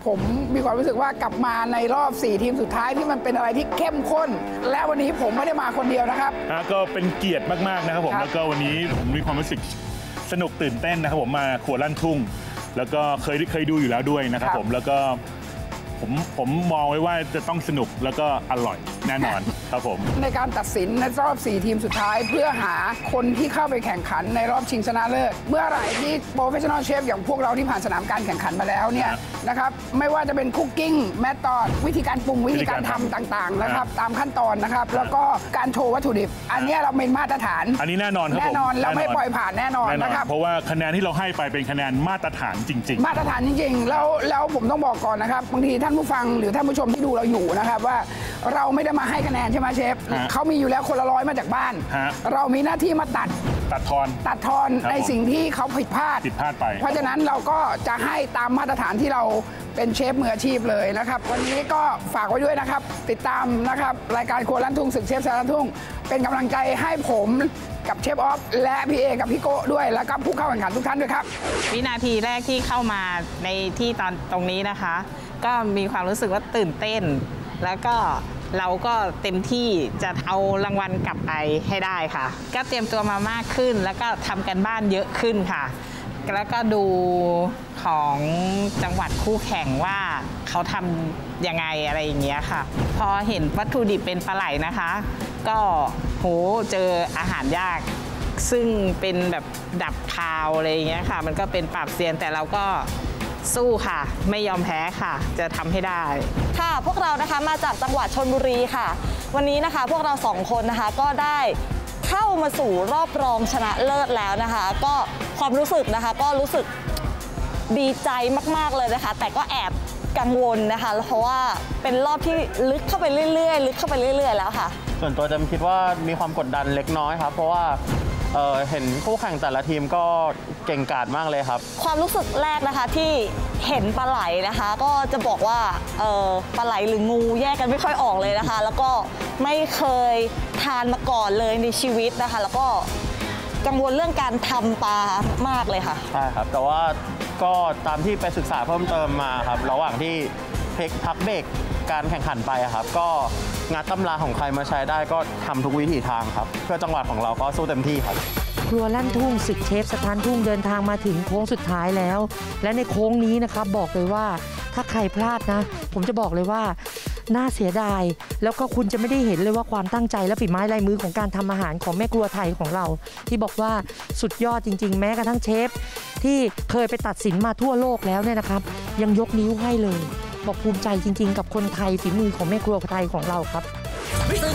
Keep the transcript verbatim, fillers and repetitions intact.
ผมมีความรู้สึกว่ากลับมาในรอบสี่ทีมสุดท้ายที่มันเป็นอะไรที่เข้มข้นและวันนี้ผมไม่ได้มาคนเดียวนะครับก็เป็นเกียรติมากๆนะครับผมแล้วก็วันนี้ผมมีความรู้สึกสนุกตื่นเต้นนะครับผมมาครัวลั่นทุ่งแล้วก็เคยเคยดูอยู่แล้วด้วยนะครับผมแล้วก็ผมผมมองไว้ว่าจะต้องสนุกแล้วก็อร่อยแน่นอนครับผมในการตัดสินในรอบสี่ทีมสุดท้ายเพื่อหาคนที่เข้าไปแข่งขันในรอบชิงชนะเลิศเมื่อไหร่ที่โปรเฟชชั่นอลเชฟอย่างพวกเราที่ผ่านสนามการแข่งขันมาแล้วเนี่ยนะครับไม่ว่าจะเป็นคุกกิ้งแมทตอดวิธีการปรุงวิธีการทำต่างๆนะครับตามขั้นตอนนะครับแล้วก็การโชว์วัตถุดิบอันนี้เราเป็นมาตรฐานอันนี้แน่นอนครับแน่นอนเราไม่ปล่อยผ่านแน่นอนนะครับเพราะว่าคะแนนที่เราให้ไปเป็นคะแนนมาตรฐานจริงๆมาตรฐานจริงๆแล้วแล้วผมต้องบอกก่อนนะครับบางทีท่านผู้ฟังหรือท่านผู้ชมที่ดูเราอยู่นะครับว่าเราไม่ได้มาให้คะแนนใช่ไหมเชฟเขามีอยู่แล้วคนละร้อยมาจากบ้านเรามีหน้าที่มาตัดตัดทอนตัดทอนในสิ่งที่เขาผิดพลาดผิดพลาดไปเพราะฉะนั้นเราก็จะให้ตามมาตรฐานที่เราเป็นเชฟมืออาชีพเลยนะครับวันนี้ก็ฝากไว้ด้วยนะครับติดตามนะครับรายการครัวลั่นทุ่งศึกเชฟชาวลั่นทุ่งเป็นกำลังใจให้ผมกับเชฟออฟและพี่เอกับพี่โก้ด้วยแล้วก็ผู้เข้าแข่งขันทุกท่านด้วยครับวินาทีแรกที่เข้ามาในที่ตอนตรงนี้นะคะก็มีความรู้สึกว่าตื่นเต้นแล้วก็เราก็เต็มที่จะเอารางวัลกลับไปให้ได้ค่ะก็เตรียมตัวมามากขึ้นแล้วก็ทำกันบ้านเยอะขึ้นค่ะแล้วก็ดูของจังหวัดคู่แข่งว่าเขาทำยังไงอะไรอย่างเงี้ยค่ะพอเห็นวัตถุดิบเป็นปลาไหลนะคะก็โหเจออาหารยากซึ่งเป็นแบบดับคาวอะไรอย่างเงี้ยค่ะมันก็เป็นปราบเซียนแต่เราก็สู้ค่ะไม่ยอมแพ้ค่ะจะทำให้ได้ค่ะพวกเรานะคะมาจากจังหวัดชลบุรีค่ะวันนี้นะคะพวกเราสองคนนะคะก็ได้เข้ามาสู่รอบรองชนะเลิศแล้วนะคะก็ความรู้สึกนะคะก็รู้สึกดีใจมากๆเลยนะคะแต่ก็แอบกังวลนะคะเพราะว่าเป็นรอบที่ลึกเข้าไปเรื่อยๆลึกเข้าไปเรื่อยๆแล้วค่ะส่วนตัวจะคิดว่ามีความกดดันเล็กน้อยครับเพราะว่าเอ่อเห็นคู่แข่งแต่ละทีมก็เก่งกาจมากเลยครับความรู้สึกแรกนะคะที่เห็นปลาไหลนะคะก็จะบอกว่าเอ่อปลาไหลหรืองูแยกกันไม่ค่อยออกเลยนะคะแล้วก็ไม่เคยทานมาก่อนเลยในชีวิตนะคะแล้วก็กังวลเรื่องการทำปลามากเลยค่ะใช่ครับแต่ว่าก็ตามที่ไปศึกษาเพิ่มเติมมาครับระหว่างที่เพกพักเบรกการแข่งขันไปครับก็งัดตำราของใครมาใช้ได้ก็ทำทุกวิถีทางครับเพื่อจังหวัดของเราก็สู้เต็มที่ครับครัวลั่นทุ่งศึกเชฟสถานทุ่งเดินทางมาถึงโค้งสุดท้ายแล้วและในโค้งนี้นะครับบอกเลยว่าถ้าใครพลาดนะผมจะบอกเลยว่าน่าเสียดายแล้วก็คุณจะไม่ได้เห็นเลยว่าความตั้งใจและฝีไม้ลายมือของการทำอาหารของแม่ครัวไทยของเราที่บอกว่าสุดยอดจริงๆแม้กระทั่งเชฟที่เคยไปตัดสินมาทั่วโลกแล้วเนี่ยนะครับยังยกนิ้วให้เลยบอกภูมิใจจริงๆกับคนไทยฝีมือของแม่ครัวไทยของเราครับศึก